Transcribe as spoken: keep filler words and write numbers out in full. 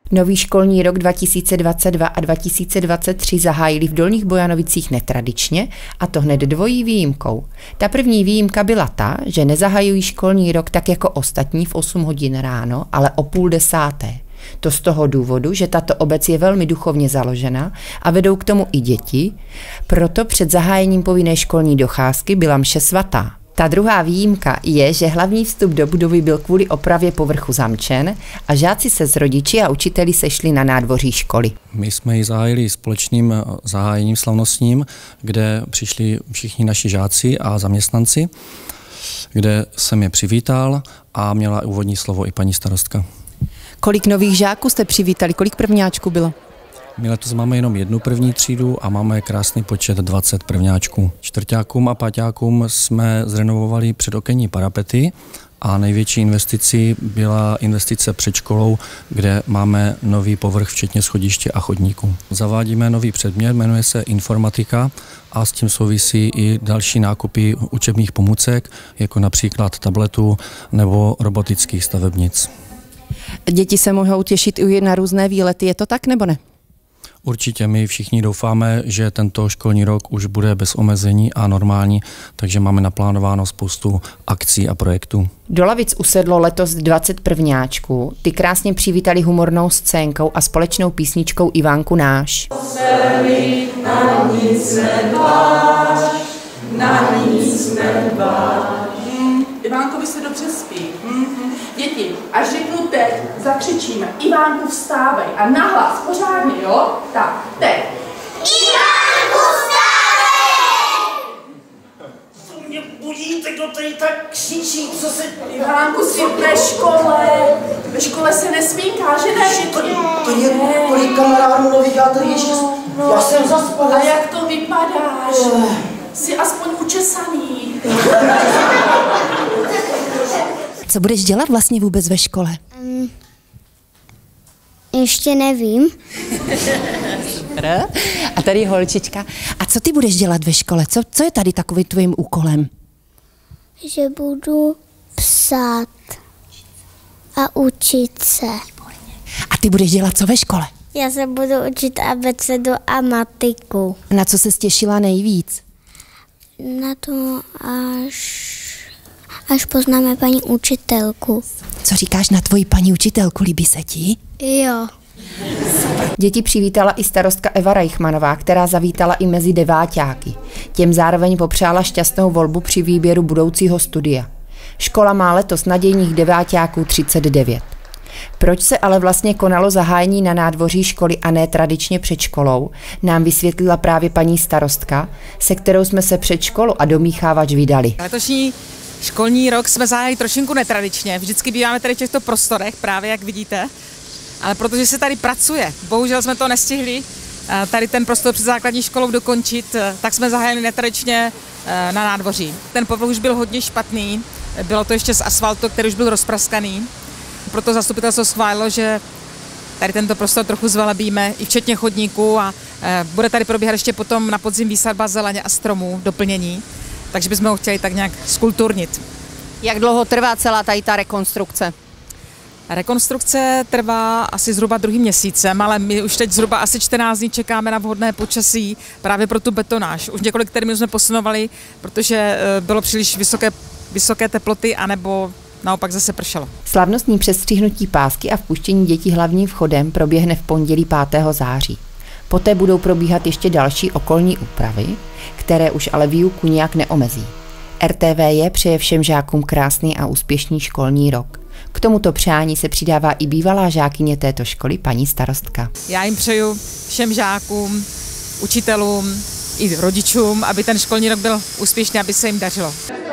Nový školní rok dva tisíce dvacet dva a dva tisíce dvacet tři zahájili v Dolních Bojanovicích netradičně, a to hned dvojí výjimkou. Ta první výjimka byla ta, že nezahajují školní rok tak jako ostatní v osm hodin ráno, ale o půl desáté. To z toho důvodu, že tato obec je velmi duchovně založena a vedou k tomu i děti, proto před zahájením povinné školní docházky byla mše svatá. Ta druhá výjimka je, že hlavní vstup do budovy byl kvůli opravě povrchu zamčen a žáci se s rodiči a učiteli sešli na nádvoří školy. My jsme ji zahájili společným zahájením slavnostním, kde přišli všichni naši žáci a zaměstnanci, kde jsem je přivítal a měla úvodní slovo i paní starostka. Kolik nových žáků jste přivítali? Kolik prvňáčků bylo? My letos máme jenom jednu první třídu a máme krásný počet dvacet prvňáčků. Čtvrťákům a páťákům jsme zrenovovali předokenní parapety a největší investicí byla investice před školou, kde máme nový povrch včetně schodiště a chodníků. Zavádíme nový předmět, jmenuje se informatika a s tím souvisí i další nákupy učebních pomůcek, jako například tabletů nebo robotických stavebnic. Děti se mohou těšit i na různé výlety, je to tak nebo ne? Určitě, my všichni doufáme, že tento školní rok už bude bez omezení a normální, takže máme naplánováno spoustu akcí a projektů. Do lavic usedlo letos dvacet prvňáčků. Ty krásně přivítali humornou scénkou a společnou písničkou Ivánku náš. Na nic nedbáš, na nic nedbáš. Hmm, Ivánkovi se dobře spí. Mm-hmm. Děti, až řeknu teď, zakřičíme. Ivánku, vstávej. A nahlas, pořádně, jo? Tak, teď. Ivánku, vstávej! Co mě budíte, kdo tady tak křičí, co se... Ivánku, jsi ve škole. Ve škole se nesmínká, že ne? To, to je kolik kamarádů nových, já tady ještě... No, já jsem zaspal. A jak to vypadáš? Jsi aspoň učesaný. Co budeš dělat vlastně vůbec ve škole? Um, ještě nevím. Super. A tady holčička. A co ty budeš dělat ve škole? Co, co je tady takovým tvým úkolem? Že budu psát a učit se. A ty budeš dělat co ve škole? Já se budu učit abecedu a matiku. Na co se těšila nejvíc? Na to, až, až poznáme paní učitelku. Co říkáš na tvoji paní učitelku, líbí se ti? Jo. Děti přivítala i starostka Eva Reichmanová, která zavítala i mezi deváťáky. Těm zároveň popřála šťastnou volbu při výběru budoucího studia. Škola má letos nadějných deváťáků třicet devět. Proč se ale vlastně konalo zahájení na nádvoří školy a ne tradičně před školou, nám vysvětlila právě paní starostka, se kterou jsme se před školu a domíchávač vydali. Letošní školní rok jsme zahájili trošinku netradičně. Vždycky býváme tady v těchto prostorech, právě jak vidíte, ale protože se tady pracuje, bohužel jsme to nestihli tady ten prostor před základní školou dokončit, tak jsme zahájili netradičně na nádvoří. Ten povrch už byl hodně špatný, bylo to ještě z asfaltu, který už byl rozpraskaný. Proto zastupitelstvo schválilo, že tady tento prostor trochu zvelebíme, i včetně chodníků, a e, bude tady probíhat ještě potom na podzim výsadba zeleně a stromů, doplnění, takže bychom ho chtěli tak nějak skulturnit. Jak dlouho trvá celá tady ta rekonstrukce? Rekonstrukce trvá asi zhruba druhým měsícem, ale my už teď zhruba asi čtrnáct dní čekáme na vhodné počasí právě pro tu betonáž. Už několik termínů jsme posunovali, protože e, bylo příliš vysoké, vysoké teploty, anebo naopak zase pršelo. Slavnostní přestřihnutí pásky a vpuštění dětí hlavním vchodem proběhne v pondělí pátého září. Poté budou probíhat ještě další okolní úpravy, které už ale výuku nijak neomezí. R T V J přeje všem žákům krásný a úspěšný školní rok. K tomuto přání se přidává i bývalá žákyně této školy, paní starostka. Já jim přeju všem žákům, učitelům i rodičům, aby ten školní rok byl úspěšný, aby se jim dařilo.